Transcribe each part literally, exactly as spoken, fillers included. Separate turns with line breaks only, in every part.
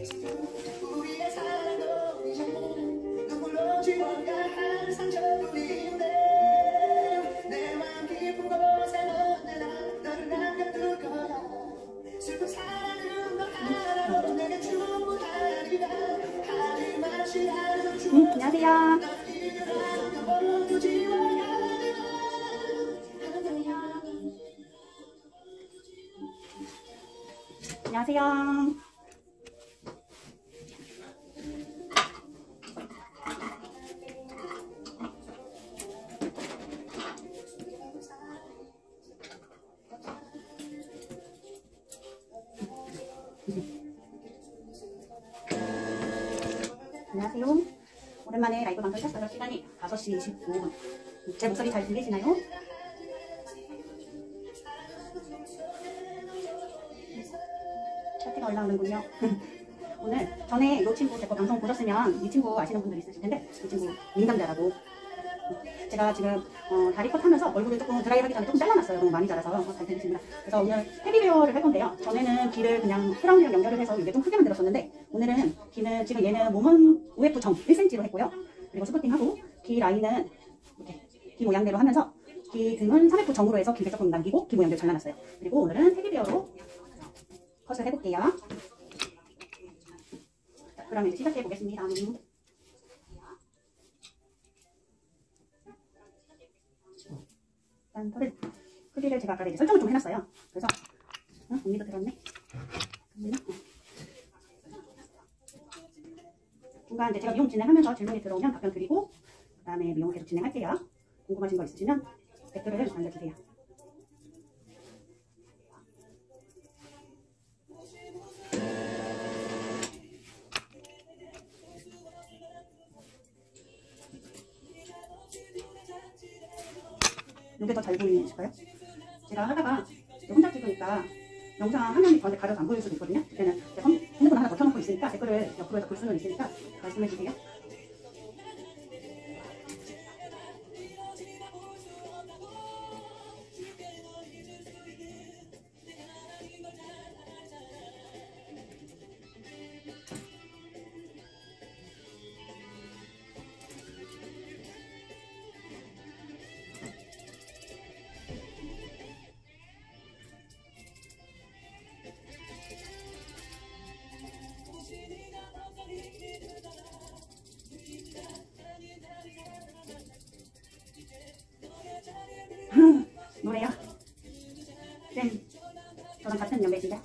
우리의 사랑도 이제 눈물로 지워갈 상처뿐인데 내 맘 깊은 곳에 언제나 너를 남겨둘 거야. 슬픈 사랑은 너 하나로 내게 충분하리라. 하지 마시라는 주.
응, 안녕하세요. 안녕하세요. 안녕하세요. 오랜만에 라이브 방송 켰어요. 시간이 다섯 시 이십구 분. 제 목소리 잘 들리시나요? 차트가 올라오는군요. 오늘 전에 이 친구 제 거 방송 보셨으면 이 친구 아시는 분들 있으실 텐데, 이 친구 민감자라고. 제가 지금 어, 다리 컷 하면서 얼굴을 조금 드라이 하기 전에 조금 잘라놨어요. 너무 많이 자라서. 어, 잘 들리십니다. 그래서 오늘 헤비웨어를 할 건데요. 전에는 귀를 그냥 크라운이랑 연결을 해서 이게 좀 크게 만들었었는데, 오늘은 귀는 지금 얘는 몸은 오에프 점 일 센티미터로 했고요. 그리고 스포팅하고 귀 라인은 이렇게 귀 모양대로 하면서 귀 등은 삼 에프 점으로 해서 귀를 조금 남기고 귀 모양대로 잘라놨어요. 그리고 오늘은 헤비웨어로 컷을 해볼게요. 자, 그럼 이제 시작해 보겠습니다. 일단 털을 크기를 제가 아까 이제 설정을 좀 해놨어요. 그래서 어? 언니도 들었네. 중간 이제 제가 미용 진행하면서 질문이 들어오면 답변 드리고, 그 다음에 미용 계속 진행할게요. 궁금하신 거 있으시면 댓글을 남겨주세요. 이게 더 잘 보이실까요? 제가 하다가 혼자 찍으니까 영상 화면이 저한테 가려서 안 보일 수도 있거든요. 그때는 핸드폰 하나 더 켜놓고 있으니까 댓글을 옆으로 해서 볼 수는 있으니까 말씀해주세요. 노래요? 쌤, 저랑 같은 연배신데?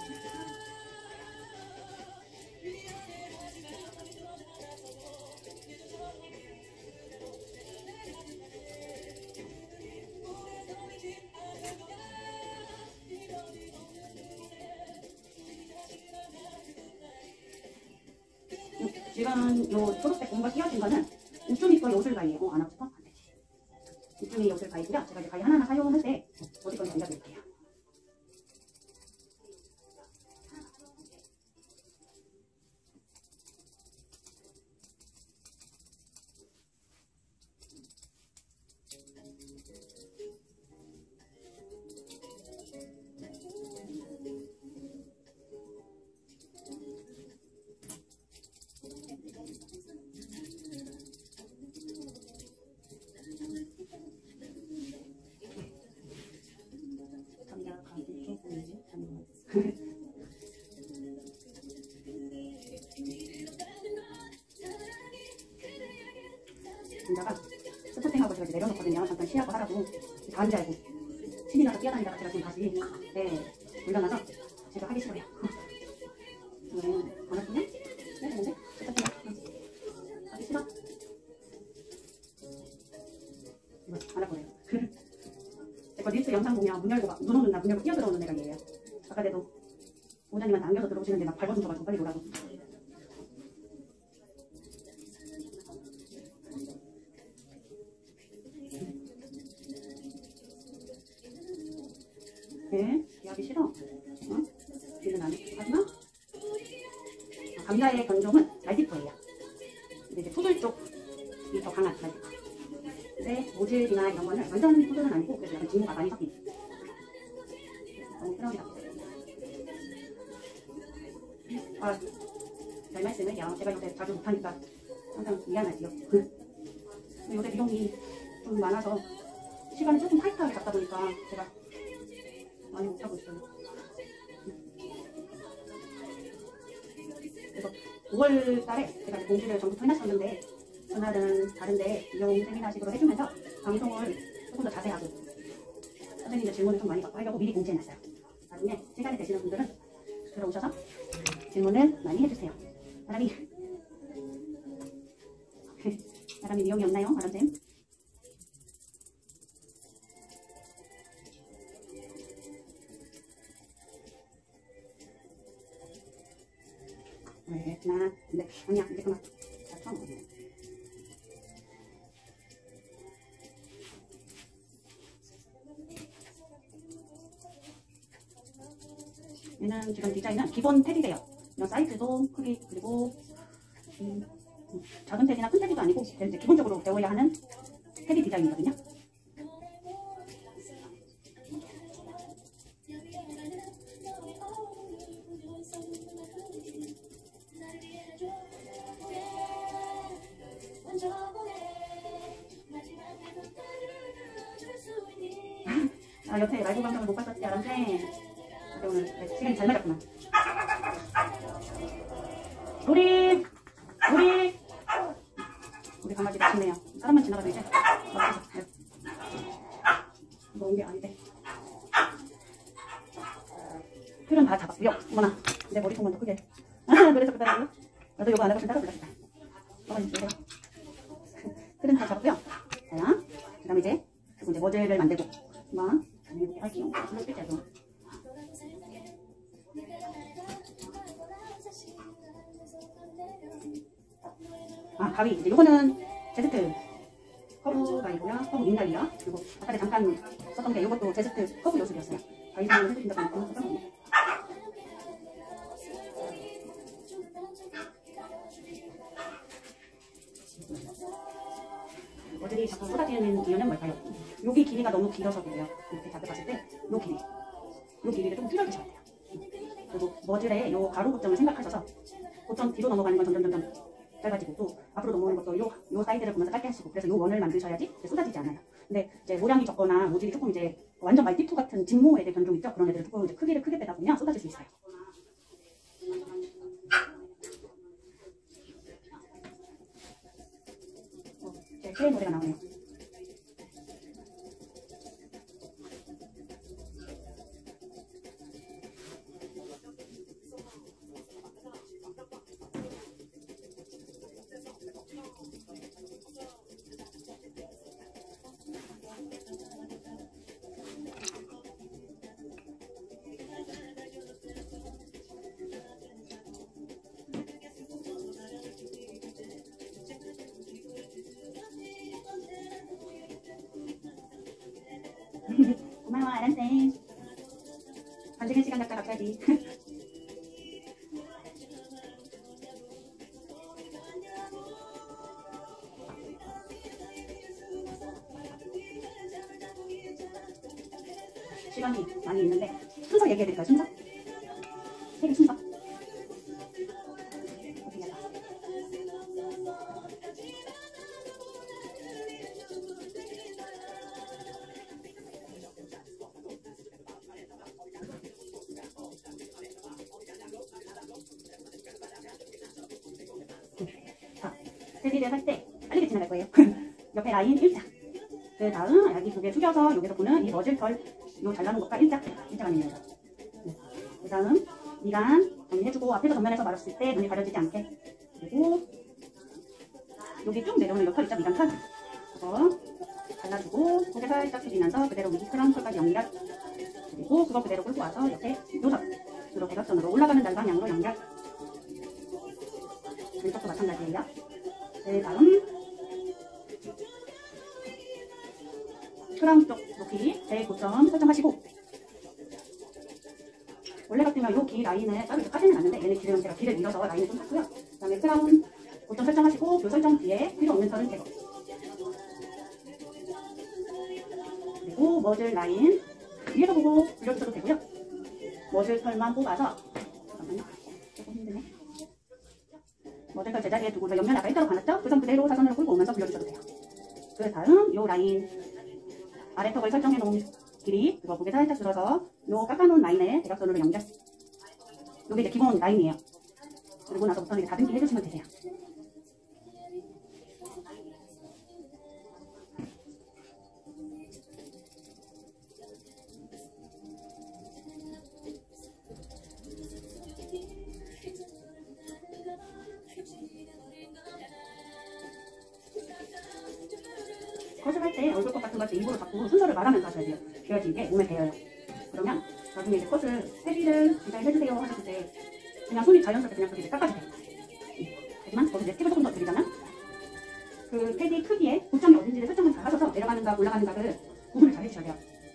지금 요 초록색 공과 띄어진 거는 우쭈미 거 요술 가위예요. 어, 안 하고 싶어? 안 되지. 우쭈미 요술 가위고요. 제가 이제 가위 하나하나 사용할 때 어디 건지 알려드릴게요. 이따가 스포팅하고 제가 이제 내려놓거든요. 잠깐 쉬하고 하라고. 다른 줄 알고 신이라서 뛰어다니다가 제가 지금 다시 네 올려놔서 제가 하기 싫어요. 이거는 안 할거냐? 네, 뭔데? 스포팅 하기 싫어? 이거 안 할 거예요. 제거 릴스 영상 보면 문 열고 막 눈 오는 날 문 열고 뛰어들어오는 애가 얘예요. 아까 내도 원장님한테 안겨서 들어오시는데 막 발버둥 쳐가지고 빨리 오라고. 네, 귀하기 싫어. 어? 귀는 안 해. 하지마. 아, 감자의 견종은 말디코예요. 근데 이제 푸들 쪽이 더 강한 말디코. 근데 모질이나 이런 거는 완전 푸들은 아니고 그래서 약간 진모가 많이 섞인. 너무 크라운이다. 아, 별 말씀을요. 제가 요새 자주 못하니까 항상 미안하지요. 요새 비용이 좀 많아서 시간을 조금 타이트하게 잡다 보니까 제가 많이 못하고 있어요. 그래서 오월 달에 제가 공지를 전부터 해놨었는데 그날은 다른데 이용 세미나식으로 해주면서 방송을 조금 더 자세하게 선생님들 질문을 좀 많이 받고 하려고 미리 공지해놨어요. 나중에 시간이 되시는 분들은 들어오셔서 질문을 많이 해주세요. 사람이 사람이 미용이 없나요? 아람쌤? 네, 나 근데 아니야 이제 그만. 자, 처음 먹네. 얘는 지금 디자인은 기본 탭이래요. 이런 사이즈도 크기 그리고 음, 음, 작은 탭이나 큰 탭도 아니고 이제 기본적으로 배워야 하는 탭이 디자인이거든요. 아, 여태 라이브 방송을 못 봤었지, 아람쌤. 오늘 네, 시간이 잘 맞았구나. 우리 우리 우리 강아지 맛있네요. 사람만 지나가도 이제 맛있어. 이거 온 게 아닌데. 틀은 다 잡았고요. 어머나, 내 머리통만 더 크게. 그래서 그러더라고요. 나도 이거 안 해봤으면 따로 불렀다. 어머니 주세요. 틀은 다 잡았고요. 자, 그다음에 이제 그리고 이제 모델을 만들고 한번 이렇게 할게요. 이거 빼자죠. 아, 가위. 이제 요거는 제스트 커브 가위고요. 커브 윙가위요. 그리고 아까 잠깐 썼던 게 요것도 제스트 커브 요술이었어요. 가위 사용을 해주신다고 하니까 머들이 자꾸 쏟아지는 이유는 뭘까요? 여기 길이가 너무 길어서 그래요. 이렇게 자꾸 봤을 때 요 길이 요 길이를 조금 줄여주셔야 돼요. 그리고 머들의 요 가로 고점을 생각하셔서 고점 뒤로 넘어가는 건 점점 점점 짧아지고 또 앞으로 넘어오는 것도 요, 요 사이드를 보면서 짧게 하시고 그래서 요 원을 만드셔야지 쏟아지지 않아요. 근데 이제 모량이 적거나 모질이 조금 이제 완전 말티푸 같은 직모 애들 견종 있죠? 그런 애들은 조금 이제 크기를 크게 빼다 보면 쏟아질 수 있어요. 어, 제 최애 노래가 나오네요. 고마워, 아란쌤. 반지는 시간 갖다 갖다야지. 시간이 많이 있는데 순서 얘기해드릴까요? 순서? 세개 순서. 어떻게 할까? 자, 세비를 할 때 빨리 지나갈 거예요. 옆에 라인 일자. 그 다음 여기 두 개 숙여서 여기서 보는 이 머질털 요 잘라놓은 것과 일자. 일자가 있네요. 네. 그 다음 미간 정리해주고 앞에서 전면에서 말았을 때 눈이 가려지지 않게. 그리고 여기 쭉 내려오는 요 털 있죠? 미간 털. 그거 잘라주고 고개 살짝 숙이면서 그대로 위기 크라운 털까지 연결. 그리고 그거 그대로 끌고 와서 옆에 요선. 주로 대각선으로 올라가는 날 방향으로 연결. 왼쪽도 마찬가지예요. 그 다음 크라운 쪽 높이 제일 고점 설정하시고 원래 같으면 요 길 라인을 따로 이렇게 까지는 않는데 얘는 길은 제가 길을 밀어서 라인을 좀 탔고요. 그 다음에 크라운 고점 설정하시고 그 설정 뒤에 필요 없는 털은 제거. 그리고 머즐 라인 위에서 보고 불려주셔도 되고요. 머즐 털만 뽑아서 잠깐만요. 조금 힘드네. 어제가 제자리에 두고 옆면 아까 일자로 감았죠? 그 선 그대로 사선으로 끌고 오면서 불려주셔도 돼요. 그 다음 요 라인 아래턱을 설정해 놓은 길이 그거 고개 살짝 들어서 요 깎아놓은 라인에 대각선으로 연결. 요게 이제 기본 라인이에요. 그리고 나서부터는 다듬기 해주시면 되세요. 컷을 할 때 얼굴 컷 같은 걸 입으로 잡고 순서를 말하면서 하셔야 돼요. 그래야지 이게 몸에 배어요. 그러면 나중에 이제 컷을 패디를 디자인해주세요 하셨을 때 그냥 손이 자연스럽게 그냥 그렇게 깎아주세요. 하지만 거기서 이제 팁을 조금 더 드리자면 그 패디 크기에 고점이 어딘지를 설정을 잘 하셔서 내려가는 각, 올라가는 각을 구분을 잘 해주셔야 돼요.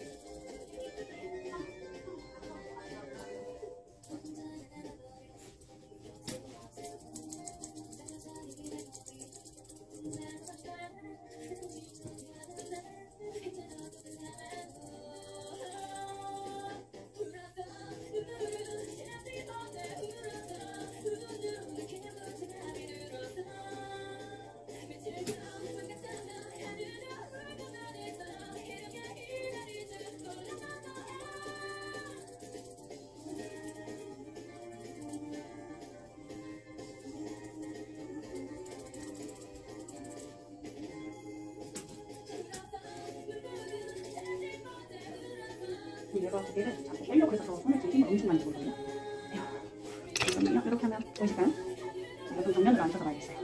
얘가 고개를 자꾸 빼려고 해서 손을 지금 힘을 엄청 많이 주거든요. 잠깐만요. 이렇게 하면 보이실까요? 이거 좀 정면으로 앉혀서 봐야겠어요.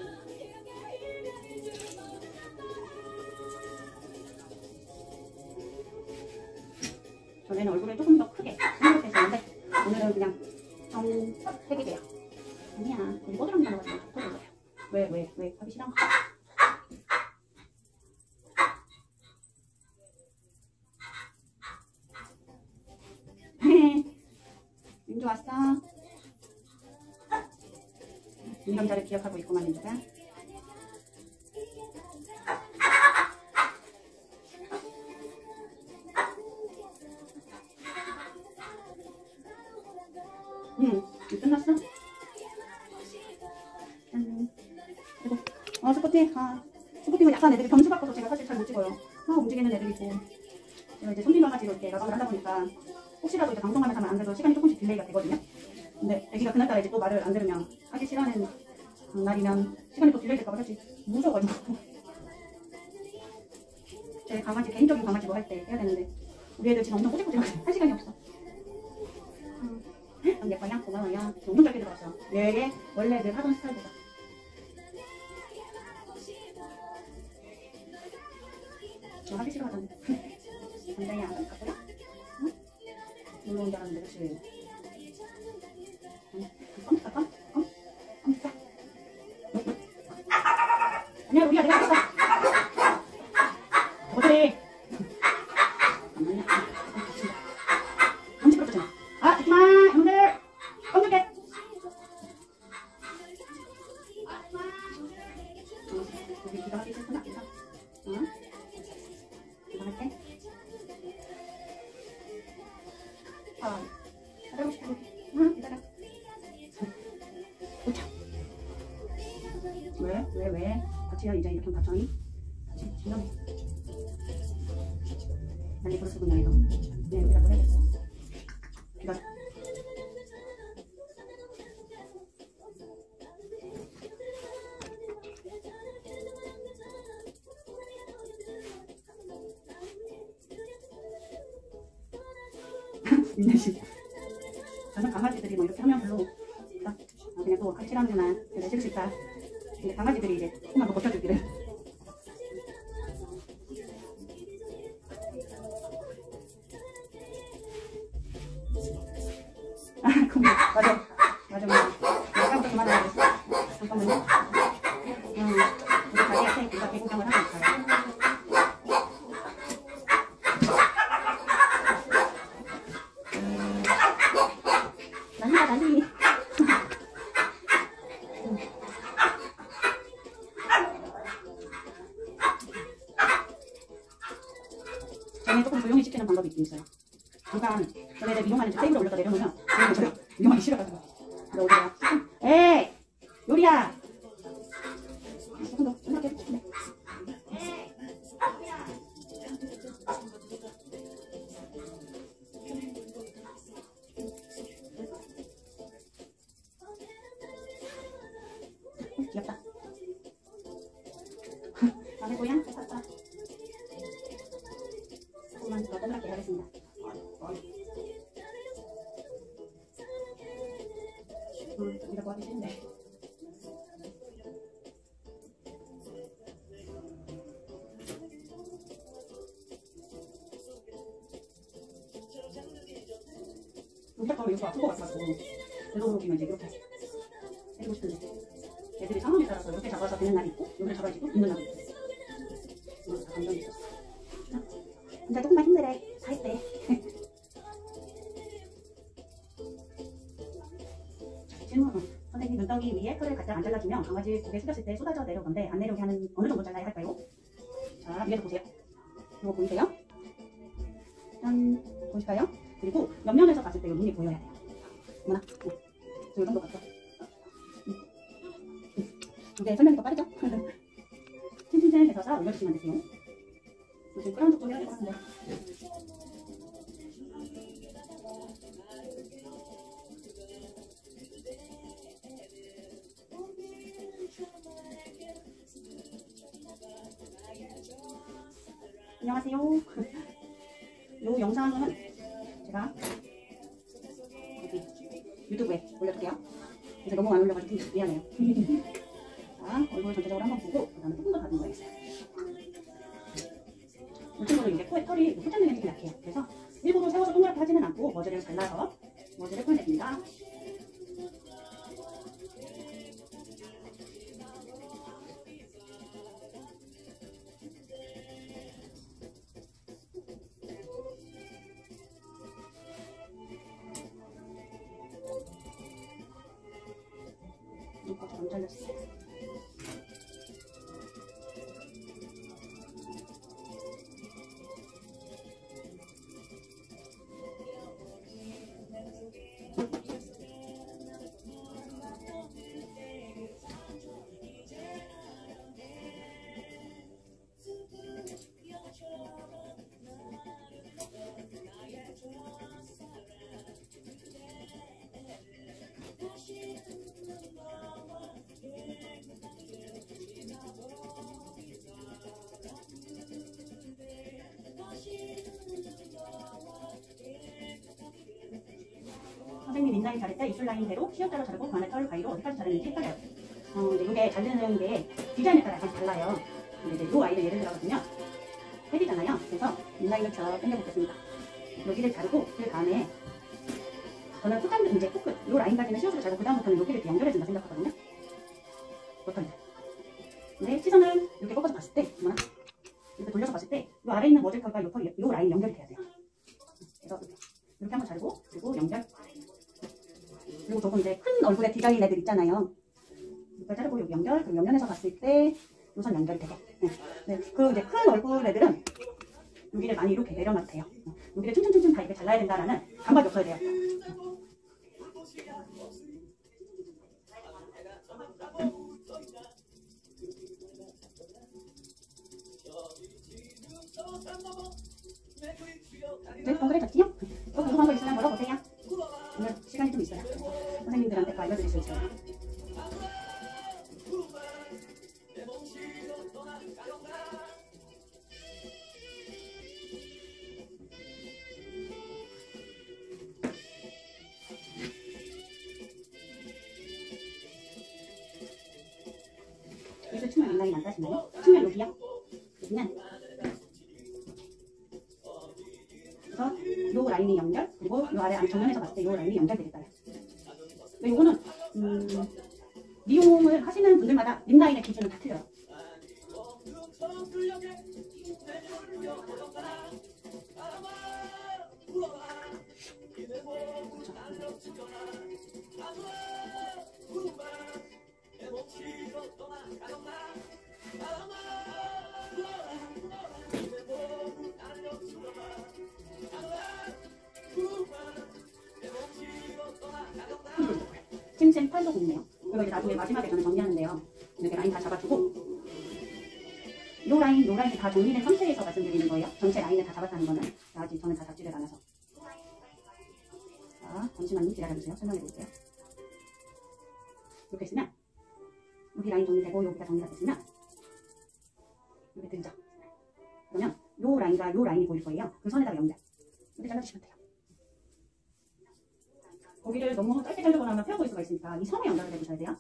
전에는 얼굴을 조금 더 크게 생각해서 했었는데 오늘은 그냥 정석 색이래요. 아니야. 우리 뽀드랑이 나눠가지고 더 올려요. 왜, 왜, 왜 하기 싫어? 민주 왔어? 민감자를 기억하고 있구만 민주가. 응, 끝났어? 음, 그리고 어 스포팅, 아 스포팅은 약간 애들이 변수 바꿔서 제가 사실 잘 못 찍어요. 아, 움직이는 애들이 있고 제가 이제 손님 와가지고 이렇게 마감을 하다 보니까 혹시라도 이제 방송하면서 하면 안 돼도 시간이 조금씩 딜레이가 되거든요. 근데 애기가 그날따라 이제 또 말을 안 들으면 하기 싫어하는 날이면 시간이 또 딜레이 될까봐 사실 무서워가지고 제 강아지 개인적인 강아지 뭐 할 때 해야 되는데 우리 애들 지금 엄청 꼬질꼬질하고 할 시간이 없어. 음, 너무 예뻐요? 고마워요. 엄청 짧게 들어갔어요. 얘의 원래 늘 하던 스타일보다. 저 하기 싫어하잖아. 굉장히 안 갖고요? 응? 놀러 온 줄 알았는데 그치? 응? 껌? 껌? 껌? 껌 있어? 아니야 우리야 내가 했어. 어디? 잠깐만요. 엄청 시끄럽잖아. 아 듣지마 형들. 껌 줄게. 우리 기가 하기 싫구나. 응? 기가 할 때? 아, 하고 싶어. 응, 기다려. 도착. 왜? 왜? 왜? 같이 이제 이렇게 같이 같이 진정해. 난리 버렸군요, 이거. 네, 여기다 보내겠어. 기다려. 민낯이 저는 강아지들이 뭐 이렇게 하면 별로 아, 그냥 또 같이 하는구나 내가 싫을 수 있다. 근데 강아지들이 이제 조금만 더 버텨주기를. 아 그럼 맞아 맞아 맞아 아까부터 그만하라 그랬어. 잠깐만요. 음, 우리 가게한테 누가 개구경을 하고 있어요. 난리다 난리. 저는 조금 조용히 시키는 방법이 있긴 있어요. 잠깐 전에 이용하는 테이블에 올려서 내려놓으면 저는 위험하기 싫어가지고. 근데 오늘은 에이 요리야 어, 귀엽다. 마늘 고양 샀다. 조금만 더 동그랗게 하겠습니다. 음, 이라고 하기 싫은데. 잠깐 이거 아픈 것 같아서 되도록이면 이제 이렇게 해주고 싶은데 애들이 상황에 따라서 이렇게 잡아서 되는 날이 있고 이렇게 잡아지고 있는 날이 있고 이거 다 감정이 있었어. 근데 조금만 힘내래. 다 했대. 질문. 선생님, 눈덩이 위에 털을 가장 안 잘라주면 강아지 고개 숙였을 때 쏟아져 내려오는데 안 내려오게 하는 어느 정도 잘라야 할까요? 자, 위에서 보세요. 이거 보이세요? 짠, 보이실까요? 그리고 옆면에서 봤을 때 이 눈이 보여야 돼요. 어머나, 어, 저 정도 같죠? 이제 설명이 더 빠르죠? 칭칭칭 해서 올려주시면 되세요. 지금 끌어온 쪽도 해야 될 것 같은데. 안녕하세요. 이 영상은 제가 여기 유튜브에 올려둘게요. 그래서 너무 안 올려가지고 미안해요. 자, 얼굴 전체적으로 한번 보고 그 다음에 조금 더 다듬어 야겠어요. 이 친구는 이제 코에 털이 포장되는 게 약해요. 그래서 일부러 세워서 동그랗게 하지는 않고 머리를 잘라서 머리를 풀어냅니다. 눈꺼풀 안 잘렸어요. 선생님 인라인 자를 때 입술 라인대로 시옷자로 자르고 그 안에 털 가위로 어디까지 자르는지 헷갈려요. 어, 이제 이게 자르는 게 디자인에 따라 약간 달라요. 근데 이제 이 아이를 예를 들어보면 헤비잖아요. 그래서 인라인을 쭉 당겨보겠습니다. 여기를 자르고 그 다음에 저는 끝까지 이제 코끝 이 라인까지는 시옷으로 자르고 그 다음부터는 여기를 이렇게 연결해준다 생각하거든요. 어떤가요? 근데 시선을 이렇게 꺾어서 봤을 때, 뭐나 이렇게 돌려서 봤을 때 이 아래에 있는 머리털과 이 털, 이 라인 연결이 돼야 돼요. 그래서 이렇게 한번 자르고 그리고 연결. 그리고 조금 이제 큰 얼굴에 디자인 애들 있잖아요. 이걸 자르고 여기 연결, 그리고 옆면에서 봤을 때 요선 연결이 되게. 네. 네. 그 이제 큰 얼굴 애들은 여기를 많이 이렇게 내려놔도 돼요. 여기를 층층층층 다 이렇게 잘라야 된다라는 감각이 없어야 돼요. 네, 동그래졌지요? 또 궁금한 거 있으면 물어보세요. 오늘 시간이 좀 있어요. 선생님들한테 또 알려드릴 수 있어요. 여기서 측면 인라인 안 따시나요? 측면 여기요? 여기는 그래서 요 라인이 연결, 그리고 요 아래 정면에서 봤을 때 요 라인이 연결되겠다. 요거는 음, 미용을 하시는 분들마다 립라인의 기준은 다 틀려요. 칭칭 팔도 굽네요. 이거 이제 나중에 마지막에 저는 정리하는데요. 이렇게 라인 다 잡아주고 요 라인, 요 라인이 다 정리된 상태에서 말씀드리는 거예요. 전체 라인을 다 잡았다는 거는 아직 저는 다 잡지를 않아서. 자, 잠시만요. 기다려주세요. 설명해 드릴게요. 이렇게 있으면 여기 라인 정리되고 여기가 정리가 됐으면 이렇게 들죠. 그러면 요 라인과 요 라인이 보일 거예요. 그 선에다가 연결. 이렇게 잘라주시면 돼요. 고기를 너무 짧게 자르거나 하면 펴 보일 수가 있으니까 이 선에 연결을 해주셔야 돼요.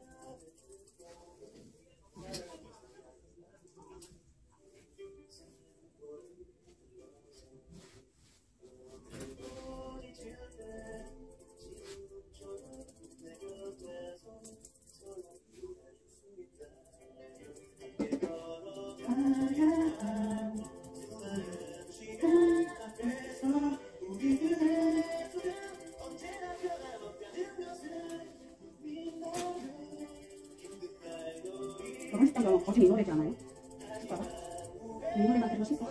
결혼식 때 그러면 거진 이 노래지 않아요? 진짜로? 이 노래만 들고 싶어.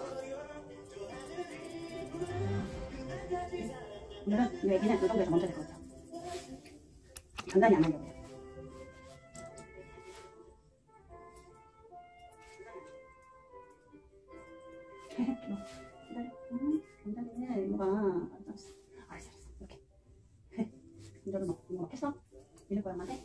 오늘은 이 얘기는 이 정도에서 멈춰야 될 것 같아요. 간단히 안 하려고요. 간단히는 이거가 알았어 알았어 이렇게 이거를 막 이거 막 했어? 밀릴 거야 엄마한테?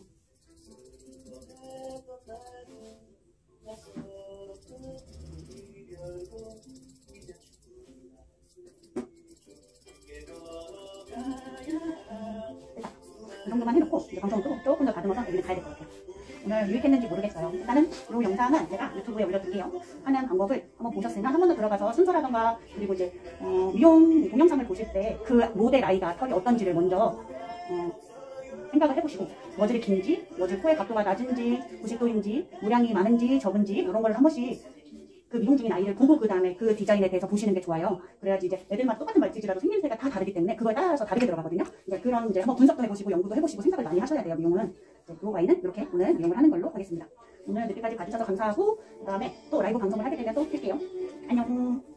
이 정도만 해놓고 이제 방송을 끄고 조금 더 다듬어서 여기는 가야 될 것 같아요. 오늘 유익했는지 모르겠어요. 일단은 이 영상은 제가 유튜브에 올려둘게요. 하는 방법을 한번 보셨으면 한 번 더 들어가서 순서라던가 그리고 이제 어, 미용 동영상을 보실 때 그 모델 아이가 털이 어떤지를 먼저 어, 생각을 해보시고 머질이 긴지, 머질 코의 각도가 낮은지, 구십도인지, 물량이 많은지 적은지 이런 걸 한 번씩 그 미용 중인 아이를 보고 그 다음에 그 디자인에 대해서 보시는 게 좋아요. 그래야지 이제 애들마다 똑같은 말티즈라도 생김새가 다 다르기 때문에 그거에 따라서 다르게 들어가거든요. 그러니까 그런 이제 한번 분석도 해보시고 연구도 해보시고 생각을 많이 하셔야 돼요. 미용은. 이 아이는 이렇게 오늘 미용을 하는 걸로 하겠습니다. 오늘 늦게까지 봐주셔서 감사하고 그 다음에 또 라이브 방송을 하게 되면 또 뵐게요. 안녕.